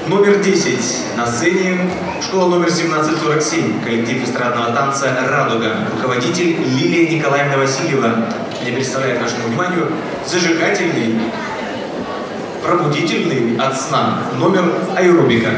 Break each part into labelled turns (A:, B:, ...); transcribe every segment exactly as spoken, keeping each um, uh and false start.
A: Номер десять. На сцене школа номер семнадцать сорок семь. Коллектив эстрадного танца «Радуга». Руководитель Лилия Николаевна Васильева. Они представляют нашему вниманию зажигательный, пробудительный от сна номер аэробика.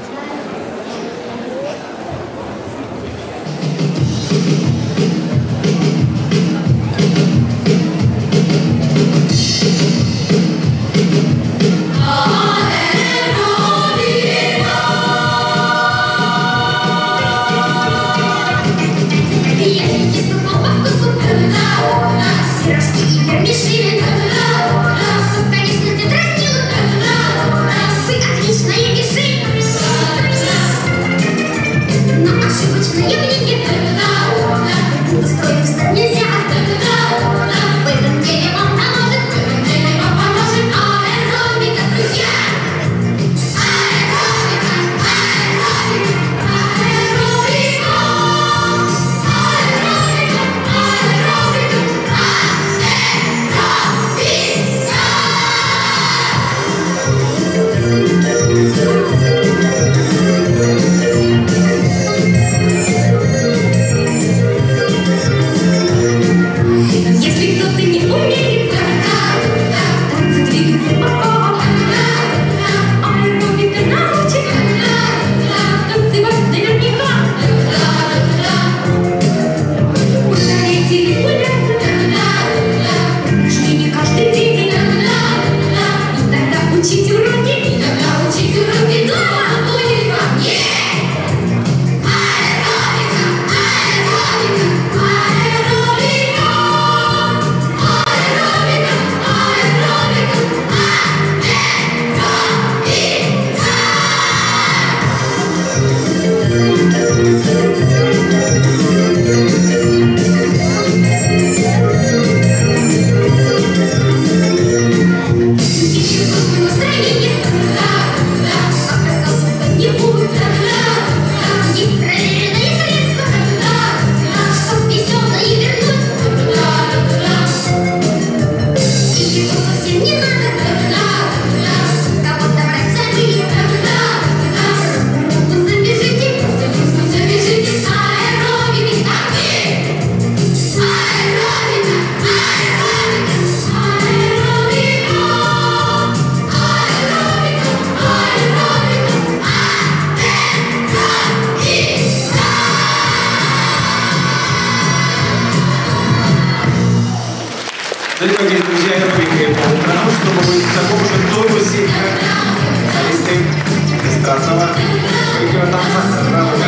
A: Дорогие друзья, аэробика потому чтобы быть в таком же тонусе, как специалисты эстрадного коллектива танца «Радуга».